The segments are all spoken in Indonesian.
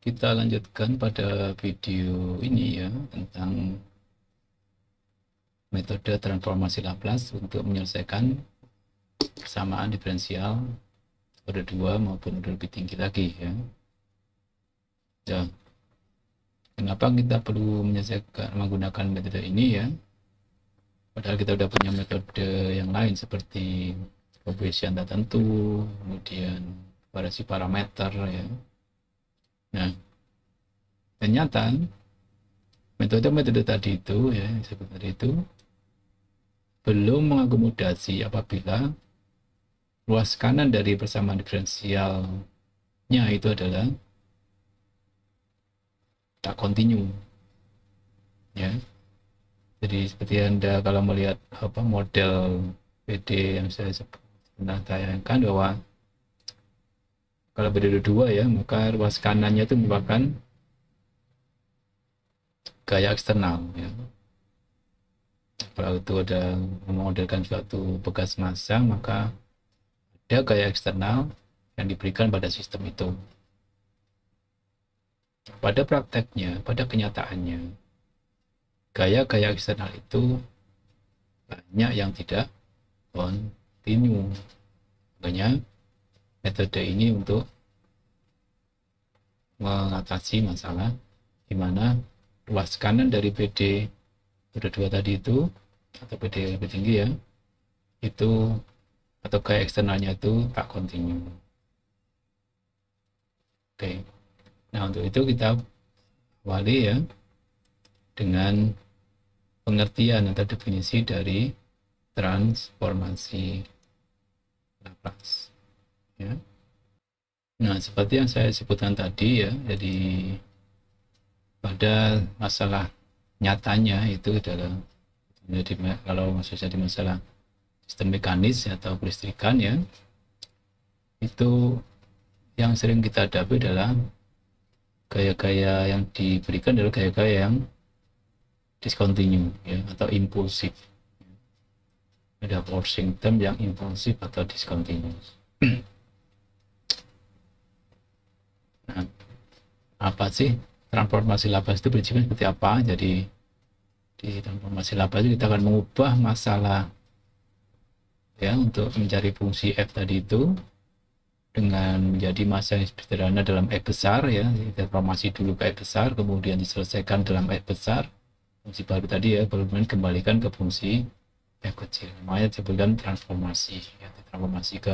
Kita lanjutkan pada video ini ya, tentang metode transformasi Laplace untuk menyelesaikan persamaan diferensial order 2 maupun order lebih tinggi lagi ya. Ya. Kenapa kita perlu menyelesaikan menggunakan metode ini ya? Padahal kita sudah punya metode yang lain seperti koefisien tertentu, kemudian variasi parameter ya. Nah, ternyata metode-metode tadi itu ya, disebut tadi itu belum mengakomodasi apabila ruas kanan dari persamaan diferensialnya itu adalah tak kontinu ya. Jadi seperti Anda kalau melihat model PD yang saya pernah tayangkan, bahwa kalau PD 2 ya, maka ruas kanannya itu merupakan gaya eksternal ya. Kalau itu ada memodelkan suatu bekas massa, maka ada gaya eksternal yang diberikan pada sistem itu. Pada prakteknya, pada kenyataannya, gaya-gaya eksternal itu banyak yang tidak kontinu. Makanya metode ini untuk mengatasi masalah di mana ruas kanan dari PD order 2 tadi itu, atau PD lebih tinggi ya, itu atau gaya eksternalnya itu tak kontinu. Oke. Nah, untuk itu kita awali ya dengan pengertian atau definisi dari transformasi Laplace ya. Nah, seperti yang saya sebutkan tadi ya, jadi pada masalah nyatanya itu adalah, jadi kalau maksudnya di masalah sistem mekanis atau kelistrikan ya, itu yang sering kita hadapi adalah gaya-gaya yang diberikan adalah gaya-gaya yang discontinue ya, atau impulsif. Ada forcing term yang impulsif atau discontinuous. Nah, apa sih transformasi Laplace itu, prinsipnya seperti apa? Jadi di transformasi Laplace kita akan mengubah masalah ya untuk mencari fungsi f tadi itu dengan menjadi massa yang sederhana dalam F besar ya. Transformasi dulu ke F besar, kemudian diselesaikan dalam F besar, fungsi baru tadi ya, kemudian kembalikan ke fungsi F kecil. Namanya disebutkan transformasi ya, transformasi ke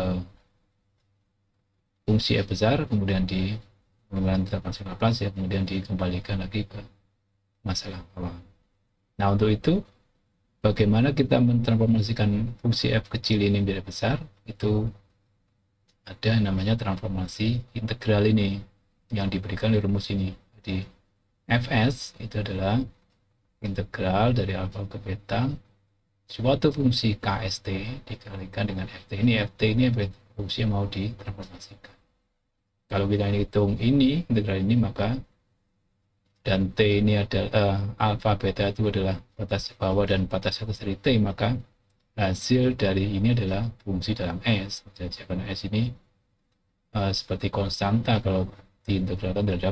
fungsi F besar, kemudian di menggunakan transformasi Laplace ya, kemudian dikembalikan lagi ke masalah awal. Nah, untuk itu bagaimana kita mentransformasikan fungsi F kecil ini menjadi besar, itu ada yang namanya transformasi integral ini yang diberikan di rumus ini. Jadi Fs itu adalah integral dari alfa ke beta suatu fungsi kst dikalikan dengan ft. Ft ini fungsi yang mau ditransformasikan. Kalau kita hitung ini integral ini, maka dan t ini adalah alfa beta itu adalah batas bawah dan batas atas dari t, maka hasil dari ini adalah fungsi dalam S. Jadi karena S ini seperti konstanta kalau diintegralkan terhadap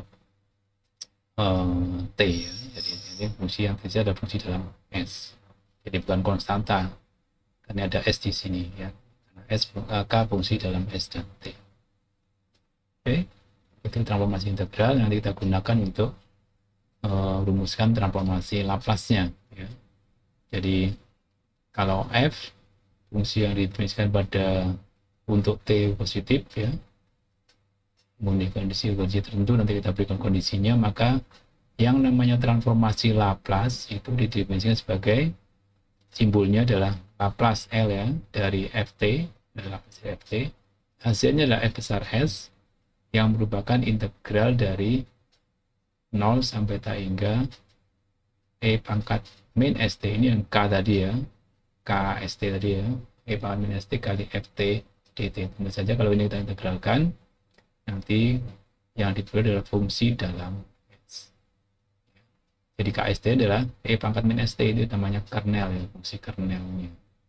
T ya. Jadi ini fungsi yang bisa ada fungsi dalam S. Jadi bukan konstanta karena ada S di sini ya. S K fungsi dalam S dan T. Oke, itu transformasi integral yang kita gunakan untuk rumuskan transformasi Laplace-nya ya. Jadi kalau F fungsi yang didefinisikan pada untuk T positif ya, memenuhi kondisi tertentu, nanti kita berikan kondisinya, maka yang namanya transformasi Laplace itu didefinisikan sebagai simbolnya adalah Laplace L ya, dari Ft, hasilnya adalah F besar S yang merupakan integral dari 0 sampai tak hingga E pangkat min St, ini yang K tadi ya, KST tadi ya, E pangkat min St kali Ft dt. Tentu saja kalau ini kita integralkan, nanti yang diberi adalah fungsi dalam S. Jadi KST adalah E pangkat min ST, itu namanya kernel ya, fungsi kernelnya.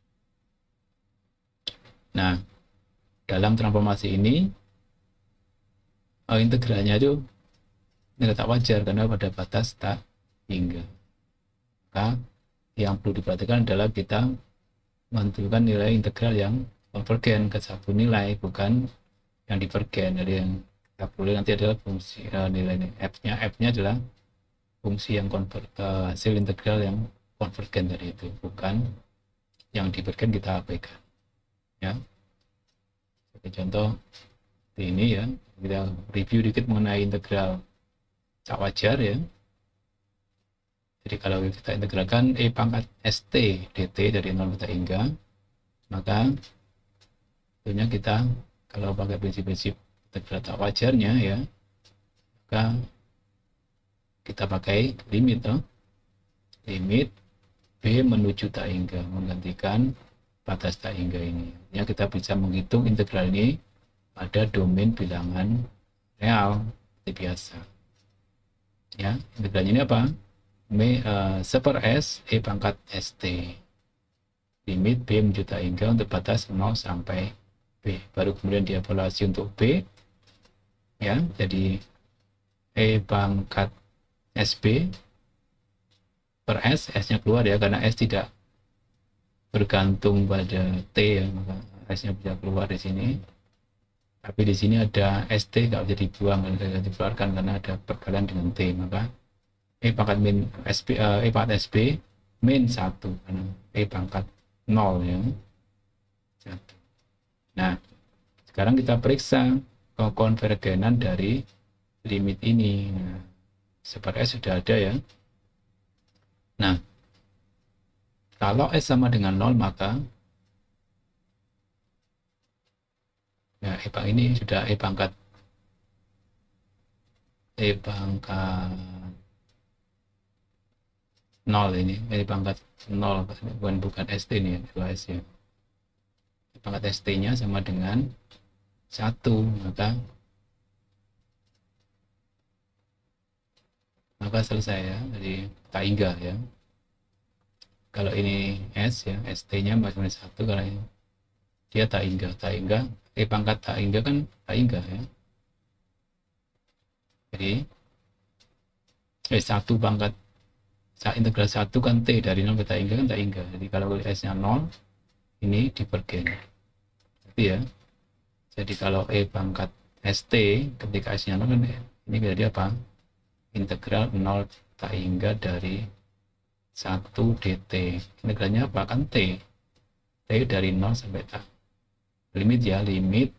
Nah, dalam transformasi ini integralnya itu nilai tak wajar karena pada batas tak hingga. Maka yang perlu diperhatikan adalah kita menentukan nilai integral yang konvergen ke satu nilai, bukan yang divergen. Jadi yang kita perlu nanti adalah fungsi nilai f-nya adalah fungsi yang hasil integral yang konvergen dari itu, bukan yang divergen kita abaikan. Ya, sebagai contoh ini ya, kita review dikit mengenai integral tak wajar ya. Jadi kalau kita integralkan e pangkat st dt dari 0 ke hingga, maka tentunya kita kalau pakai prinsip-prinsip integral tak wajarnya ya, maka kita pakai limit limit b menuju tak hingga, menggantikan batas tak hingga ini. Ya, kita bisa menghitung integral ini pada domain bilangan real seperti biasa. Ya, integralnya ini apa? Seper S E pangkat ST, limit B menuju tak hingga untuk batas 0 sampai B, baru kemudian dievaluasi untuk B ya, jadi E pangkat SB per S, S nya keluar ya, karena S tidak bergantung pada T ya, maka S nya bisa keluar di sini, tapi di sini ada ST nggak bisa dibuang, tidak dikeluarkan karena ada perkalian dengan T, maka E pangkat min SB, E pangkat SB min 1 karena E pangkat 0 ya. 1. Nah, sekarang kita periksa konvergenan dari limit ini. Nah, seper S sudah ada ya. Nah, kalau S sama dengan 0 maka ya E pangkat ini sudah E pangkat 0 ini, pangkat 0 bukan ST ini ya, 2S ya. Pangkat ST nya sama dengan 1, maka selesai ya, jadi tak hingga ya. Kalau ini S ya, ST nya masih 1 karena dia tak hingga, pangkat tak hingga kan tak hingga ya. Jadi 1 pangkat integral 1 kan T dari 0 ke tak hingga kan tak hingga. Jadi kalau S nya 0 ini divergen. Jadi ya. Jadi kalau E pangkat ST ketika S nya 0 kan ini jadi apa? Integral 0 tak hingga dari 1 dt. Integralnya apa? Kan T. T dari 0 sampai tak. Limit ya, limit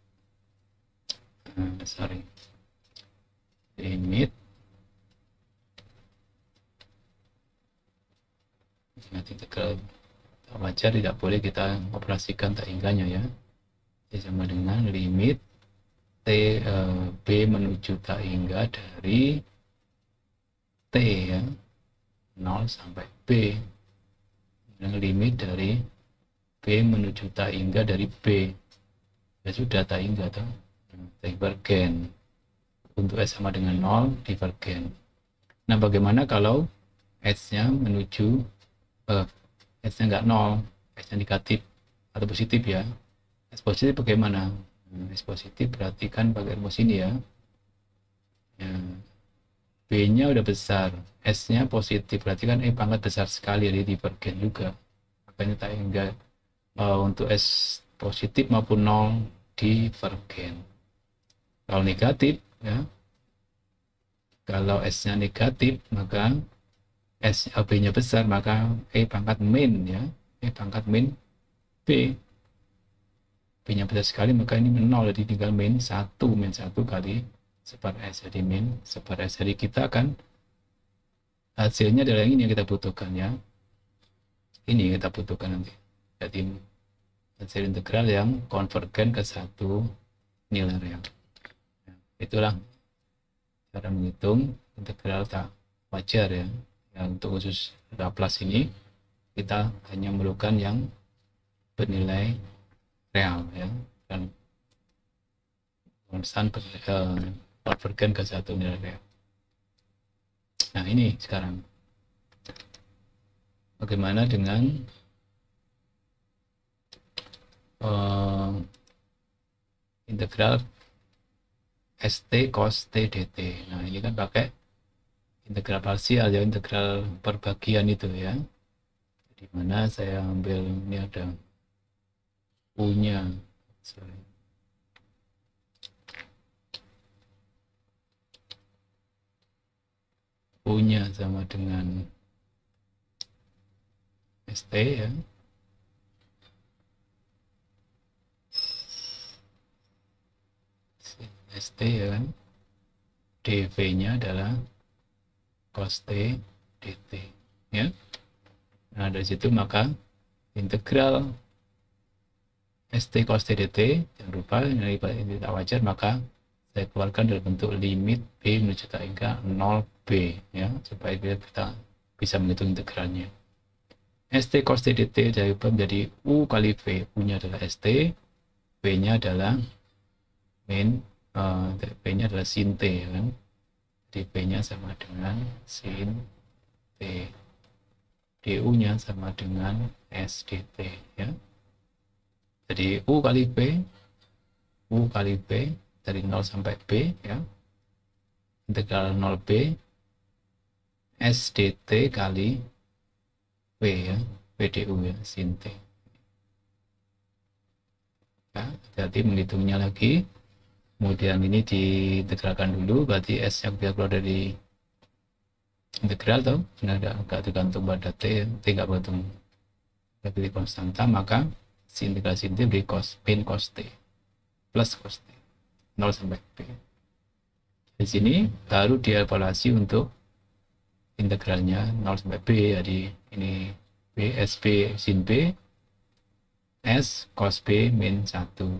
integral wajar tidak boleh kita operasikan tak hingganya ya. Jadi sama dengan limit B menuju tak hingga dari T ya, 0 sampai B, dengan limit dari B menuju tak hingga dari B ya, sudah tak hingga tuh, divergen. Untuk S sama dengan 0 divergen. Nah, bagaimana kalau S nya menuju S nya enggak 0, S nya negatif atau positif ya. S positif bagaimana? S positif perhatikan pakai rumus ini ya. B nya udah besar, S nya positif, perhatikan pangkat besar sekali, jadi divergen juga, makanya tak hingga untuk S positif maupun 0 divergen. Kalau negatif ya, kalau S nya negatif maka B nya besar, maka pangkat min ya, pangkat min B nya besar sekali, maka ini 0, jadi tinggal min 1 kali seper S, jadi min seper S. Jadi kita akan hasilnya adalah ini yang kita butuhkan ya, ini yang kita butuhkan nanti, jadi hasil integral yang konvergen ke satu nilai real. Itulah cara menghitung integral tak wajar ya. Untuk khusus Laplace ini kita hanya memerlukan yang bernilai real ya, dan konstan konvergen ke satu nilai real. Nah, ini sekarang bagaimana dengan integral st cos t dt. Nah ini kan pakai integral parsial ya, integral perbagian itu ya, di mana saya ambil ini ada u-nya, u-nya sama dengan st ya, st ya kan, dv-nya adalah cos t dt ya. Nah dari situ maka integral st cos t dt jangan lupa dari tidak wajar, maka saya keluarkan dalam bentuk limit b menuju tak hingga 0b ya, supaya kita bisa menghitung integralnya. St cos t dt diubah menjadi u kali v, u-nya adalah st, v-nya adalah v-nya adalah sin t kan. Jadi v-nya sama dengan sin t, du-nya sama dengan s dt ya. Jadi u kali v dari 0 sampai b ya, integral 0b s dt kali v ya, vdu ya, sin t ya. Jadi menghitungnya lagi, kemudian ini diintegralkan dulu, berarti s yang biar keluar dari integral tuh nggak tergantung pada t nggak bergantung dari konstanta, maka sin integral sin t beri cos min cos t plus cos t 0 sampai b. Di sini baru dievaluasi untuk integralnya 0 sampai b, jadi ini b sb sin b s cos b min 1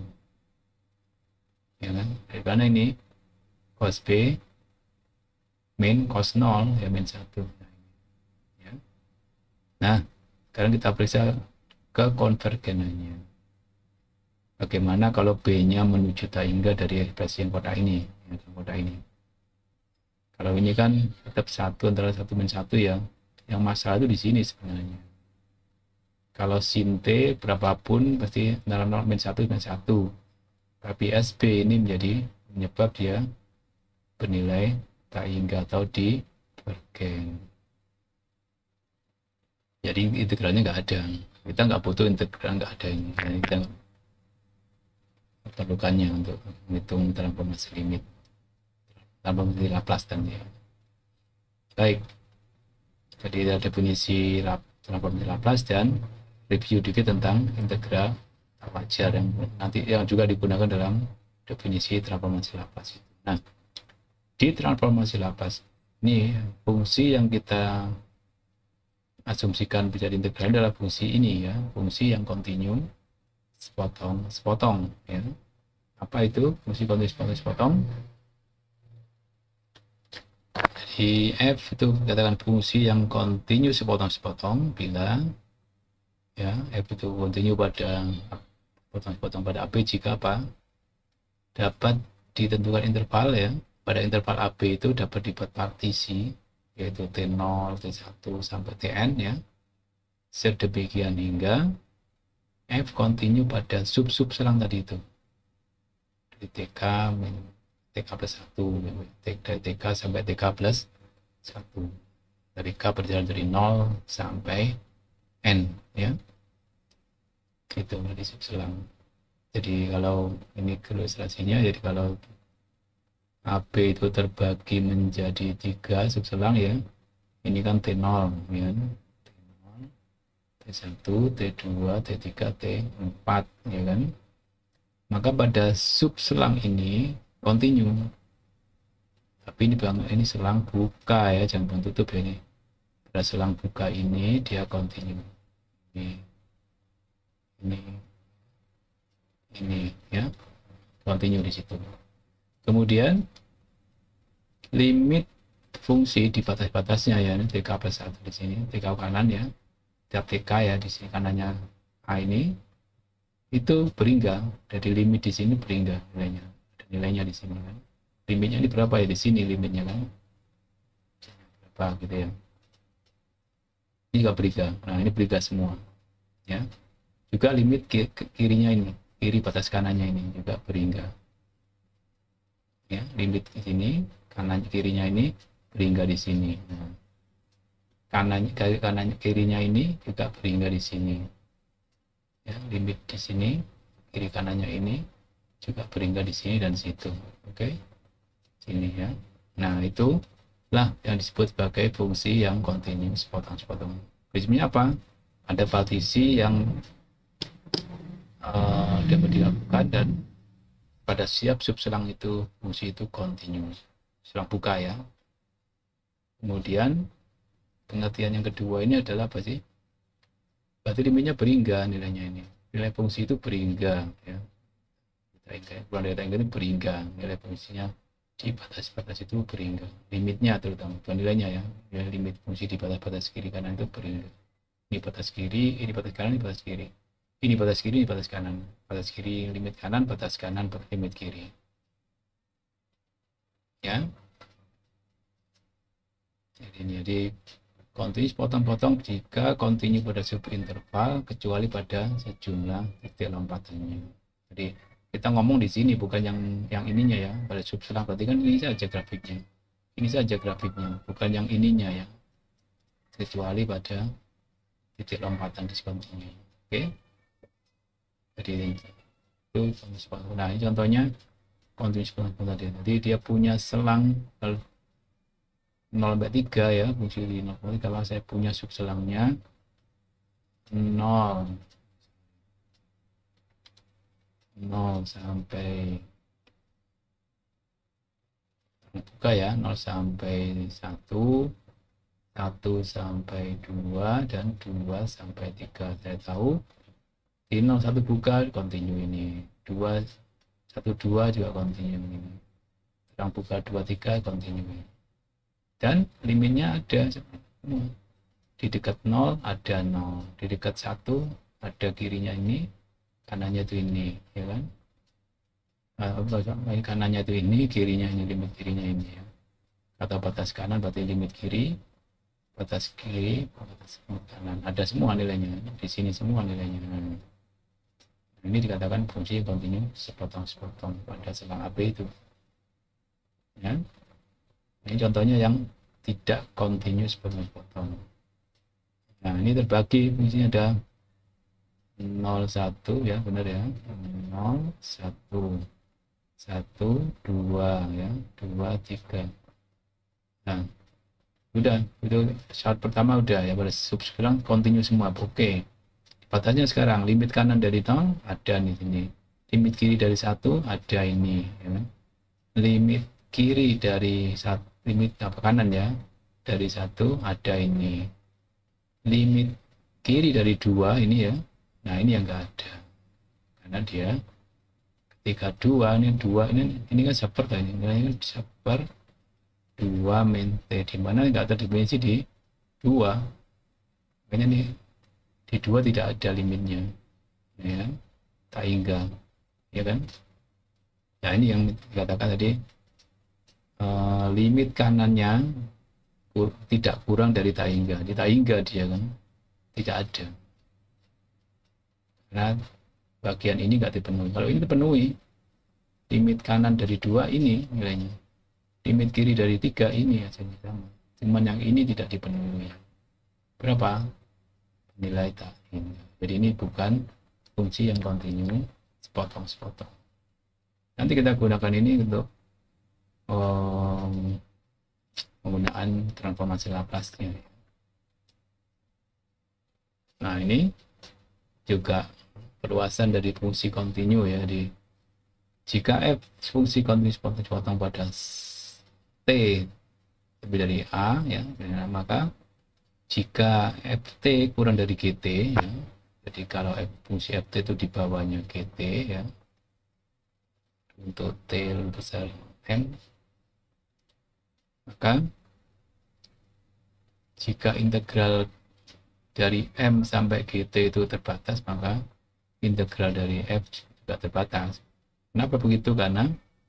ya kan, dari mana ini cos b min cos 0 ya min 1 ya. Nah sekarang kita periksa kekonvergenannya. Bagaimana kalau b-nya menuju tak hingga dari ekspresi yang kotak ini ya, kotak ini. Kalau ini kan tetap 1 antara 1 min 1 ya, yang masalah itu di sini sebenarnya. Kalau sin t berapapun pasti antara 0 min 1 min 1, tapi sb ini menjadi menyebab dia bernilai tak hingga atau divergen. Jadi integralnya nggak ada, kita nggak butuh integral, nggak ada ini, kita perlukannya untuk menghitung transformasi limit, transformasi Laplace dan ya. Baik, jadi ada definisi transformasi Laplace dan review dikit tentang integral tak wajar yang nanti yang juga digunakan dalam definisi transformasi Laplace. Nah, di transformasi Laplace ini fungsi yang kita asumsikan bisa diintegral adalah fungsi ini ya, fungsi yang kontinu sepotong ya. Apa itu fungsi kontinu sepotong? Di f itu katakan fungsi yang kontinu sepotong bila ya f itu kontinu pada sepotong pada AB jika apa? Dapat ditentukan interval ya. Pada interval AB itu dapat dibuat partisi yaitu T0, T1 sampai Tn ya. Sedemikian hingga f kontinu pada sub-sub selang tadi itu. Dari TK min TK plus 1, dari TK sampai TK plus 1. Dari K berjalan dari 0 sampai N ya. Itu dari sub selang. Jadi kalau ini ilustrasinya, jadi kalau AB itu terbagi menjadi 3 subselang ya. Ini kan T0 ya. T0, T1, T2, T3, T4 ya kan. Maka pada subselang ini kontinu. Tapi ini selang buka ya, jangan tutup ya ini. Pada selang buka ini dia kontinu. Ini ya. Kontinu di situ. Kemudian limit fungsi di batas-batasnya ya, ini TK plus 1 di sini, TK kanan ya, tiap TK ya di sini kanannya A ini itu berhingga, dari limit di sini berhingga nilainya, ada nilainya di sini kan. Limitnya ini berapa ya di sini limitnya kan? Berapa gitu ya? Ini juga berhingga. Nah ini berhingga semua ya. Juga limit kirinya ini, kiri batas kanannya ini juga berhingga. ya, limit di sini, kanan kirinya ini berhingga di sini. Nah, kanan kirinya ini juga berhingga di sini. Ya, limit di sini, kiri kanannya ini juga berhingga di sini dan situ. Oke, sini ya. Nah, itulah yang disebut sebagai fungsi yang kontinu sepotong-sepotong. Prinsipnya apa? Ada partisi yang dapat dilakukan dan pada siap subselang itu fungsi itu kontinu. Selang buka ya. Kemudian pengertian yang kedua ini adalah apa sih? Berarti limitnya berhingga nilainya ini. Nilai fungsi itu berhingga ya. Kurang dari tangga ini berhingga. Nilai fungsinya di batas-batas itu berhingga. Limitnya terutama bukan nilainya ya. Nilai limit fungsi di batas-batas kiri kanan itu berhingga. Ini batas kiri, ini batas kanan, ini batas kiri. Ini batas kiri, ini batas kanan. Batas kiri limit kanan, batas kanan limit kiri. Ya. Jadi kontinu potong-potong jika kontinu pada subinterval kecuali pada sejumlah titik lompatannya. Jadi kita ngomong di sini bukan yang ininya ya, pada subselang berarti kan ini saja grafiknya. Ini saja grafiknya, bukan yang ininya ya. Kecuali pada titik lompatan diskontinu. Oke. Jadi itu nah ini contohnya kontinu sepotong tadi. Jadi dia punya selang 0-3 ya, fungsi di 0. Kalau saya punya subselangnya 0 sampai buka ya, 0 sampai 1, 1 sampai 2, dan 2 sampai 3. Saya tahu di 0 1 buka kontinu ini, 2 1 2 juga kontinu ini, sedang buka 2 3 kontinu ini. Dan limitnya ada semua. Di dekat 0 ada 0, di dekat 1 ada kirinya ini, kanannya itu ini, ya kan? Kanannya itu ini, kirinya ini, limit kirinya ini ya. Atau batas kanan berarti limit kiri, batas kiri, batas kanan. Ada semua nilainya, di sini semua nilainya. Ini dikatakan fungsi kontinu sepotong-sepotong pada selang AB itu. Ya. Ini contohnya yang tidak kontinu sepotong-sepotong. Nah, ini terbagi fungsinya ada 0 1 ya, benar ya. 0 1 1 2 ya, 2 3. Nah, udah, itu syarat pertama udah ya, pada subselang kontinu semua. Oke. Batasnya sekarang limit kanan dari 0 ada di sini. Limit kiri dari 1 ada ini ya. Limit kiri dari limit kanan ya, dari 1 ada ini. Limit kiri dari 2 ini ya, nah ini yang enggak ada, karena dia ketika 2 ini kan seper ini nilainya seper 2 min T, dimana enggak ada dimensi di 2, makanya nih di 2 tidak ada limitnya ya, tak hingga ya kan. Nah ini yang dikatakan tadi, limit kanannya tidak kurang dari tak hingga. Di tak hingga dia kan tidak ada, karena bagian ini nggak dipenuhi. Kalau ini dipenuhi, limit kanan dari 2 ini nilainya, limit kiri dari 3 ini hasilnya sama, cuman yang ini tidak dipenuhi. Berapa? Nilai tak hingga. Jadi ini bukan fungsi yang kontinu sepotong-sepotong. Nanti kita gunakan ini untuk penggunaan transformasi Laplace-nya. Nah, ini juga perluasan dari fungsi kontinu ya. Jika f fungsi kontinu sepotong-sepotong pada t lebih dari a ya, maka jika ft kurang dari gt ya, jadi kalau fungsi ft itu di bawahnya gt ya, untuk t lebih besar m, maka jika integral dari m sampai gt itu terbatas, maka integral dari f juga terbatas. Kenapa begitu? Karena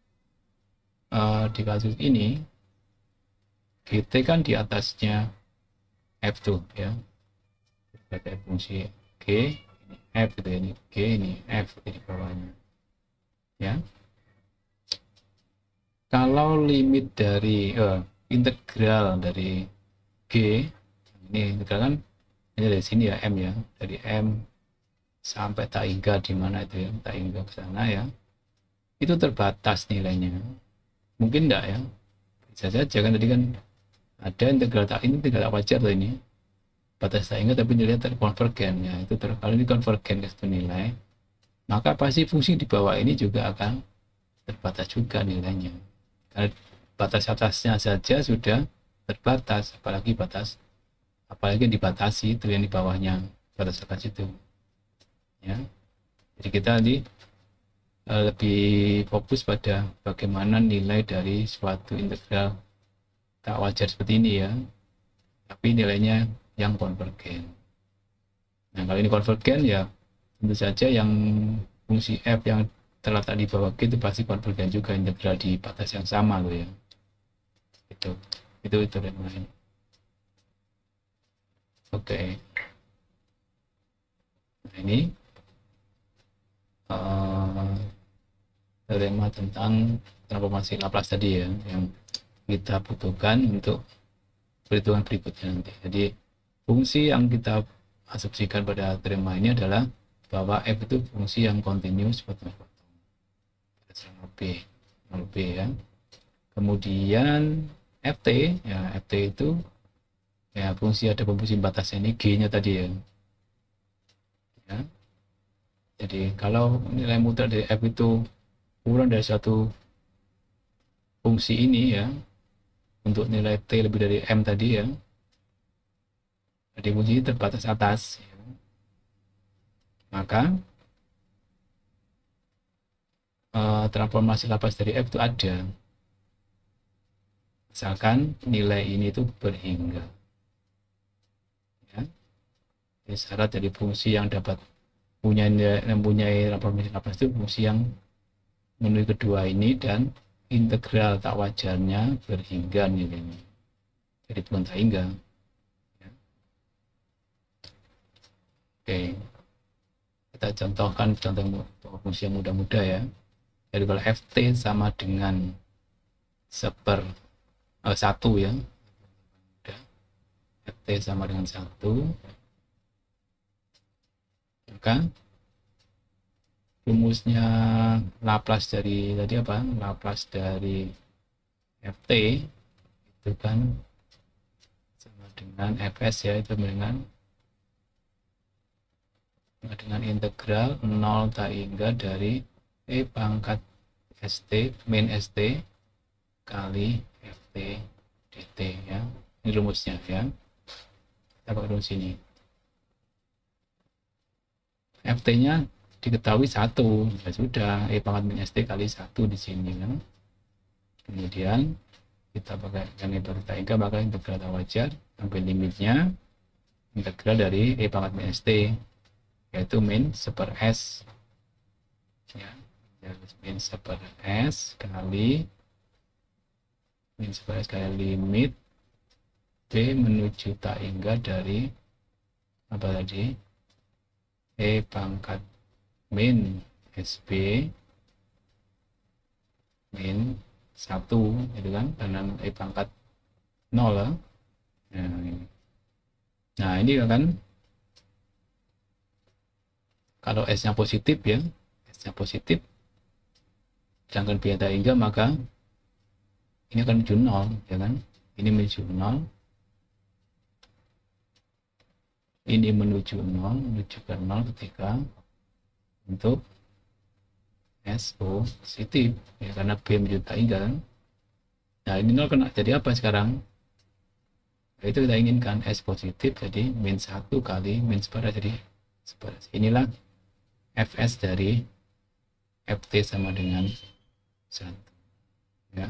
di kasus ini gt kan di atasnya f tuh ya, sebagai fungsi g ini f gitu ya, ini g ini f di bawahnya ya. Kalau limit dari integral dari G, ini integral kan ini dari sini ya, M ya, dari M sampai tak hingga di mana itu ya, tak hingga ke sana ya, itu terbatas nilainya. Mungkin enggak ya, bisa saja kan tadi kan ada integral tak, ini integral tak wajar loh ini, batas tak hingga tapi nilainya terkonvergen ya, itu kalau ini konvergen ke satu nilai, maka pasti fungsi di bawah ini juga akan terbatas juga nilainya. Karena batas atasnya saja sudah terbatas, apalagi dibatasi itu yang di bawahnya batas atas itu ya. Jadi kita lebih fokus pada bagaimana nilai dari suatu integral tak wajar seperti ini ya, tapi nilainya yang konvergen. Nah kalau ini konvergen ya tentu saja yang fungsi f yang terletak di bawah G itu pasti konvergen juga, integral di batas yang sama loh ya. Itu yang lain. Oke. Nah ini teorema tentang transformasi Laplace tadi ya, yang kita butuhkan untuk perhitungan berikutnya nanti. Jadi fungsi yang kita asumsikan pada teorema ini adalah bahwa f itu fungsi yang kontinus potong-potong B ya. Kemudian ft ya, ft itu ya fungsi, ada fungsi batasnya ini g-nya tadi ya. Jadi kalau nilai mutlak dari f itu kurang dari satu fungsi ini ya, untuk nilai t lebih dari m tadi ya, jadi fungsi terbatas atas ya, maka transformasi Laplace dari f itu ada, misalkan nilai ini itu berhingga ya. Jadi syarat dari fungsi yang dapat mempunyai transformasi Laplace itu fungsi yang memenuhi kedua ini dan integral tak wajarnya berhingga nilainya, jadi bukan tak hingga ya. Oke, kita contohkan contoh fungsi yang mudah-mudah ya. Jadi kalau ft sama dengan 1 ya, ft sama dengan 1, maka rumusnya Laplace dari tadi apa? Laplace dari ft itu kan sama dengan fs ya, itu dengan integral 0 tak hingga dari e pangkat st min st kali ft dt ya. Ini rumusnya ya. Kita pakai rumus ini. ft-nya diketahui 1, ya sudah, e pangkat min st kali 1 di sini kan. Kemudian kita pakai yang itu tak hingga, maka integral tak wajar sampai limitnya integral dari e pangkat min st, yaitu min seper s ya, min seper s kali limit b menuju tak hingga dari apa tadi, e pangkat min sb min 1 itu kan, karena e pangkat 0 lah. Nah ini kan kalau s nya positif ya, s nya positif sedangkan b tak hingga, maka ini akan menuju 0 ya kan, ini menuju 0, ini menuju 0, menuju ke 0 ketika untuk s positif ya, karena b menuju tak hingga kan. Nah ini 0 kena jadi apa sekarang? Nah, itu kita inginkan s positif, jadi min 1 kali min separuh, jadi separuh. Inilah fs dari ft sama dengan 1 ya.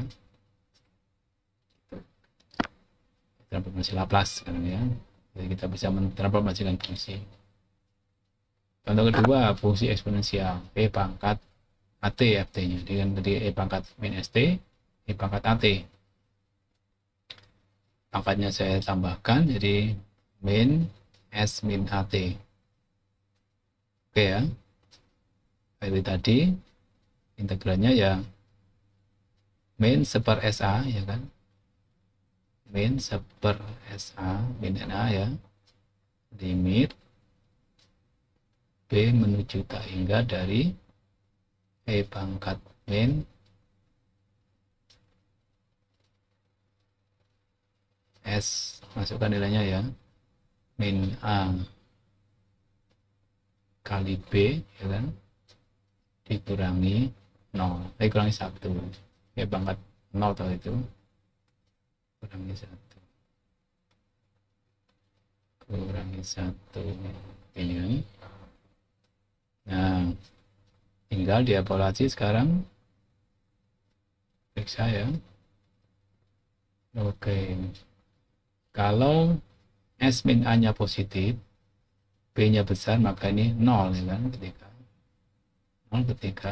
Transformasi Laplace sekarang ya. Jadi kita bisa mentransformasikan fungsi. Contoh kedua, fungsi eksponensial e pangkat at ft-nya dengan tadi e pangkat min st, e pangkat at. Pangkatnya saya tambahkan jadi min s min at. Oke ya. Dari tadi integralnya ya min seper SA ya kan, min seper SA min NA ya, limit B menuju tak hingga dari E pangkat min S, masukkan nilainya ya, min A kali B ya kan, dikurangi 0, dikurangi 1, E pangkat 0 atau itu kurangi 1, kurangi 1 ini. Nah, tinggal dievaluasi sekarang, periksa ya. Oke, kalau S min A nya positif, B nya besar, maka ini 0 ya kan, ketika 0 ketika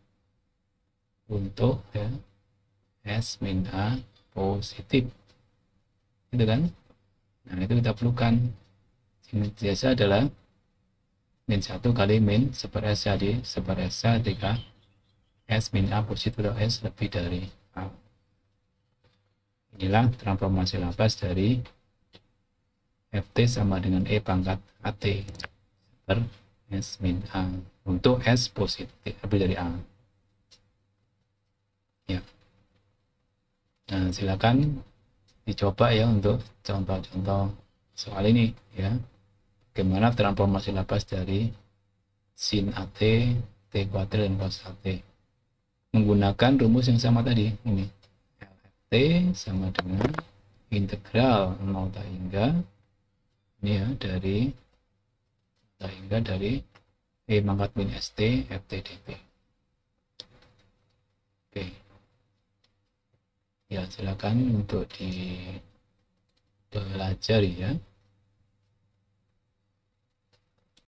untuk ya, S min A positif gitu kan. Nah, itu kita perlukan biasa adalah min 1 kali min seper S, jadi seper S ketika S min A positif atau S lebih dari A. Inilah transformasi Laplace dari Ft sama dengan E pangkat AT per S min A untuk S positif lebih dari A. Ya. Nah, silakan dicoba ya untuk contoh-contoh soal ini ya. Bagaimana transformasi Laplace dari sin AT, T kuadrat dan cos AT menggunakan rumus yang sama tadi ini. T sama dengan integral 0 tak hingga ini ya, dari tak hingga dari E pangkat min ST FT dt. Oke. Ya, silakan untuk dipelajari ya.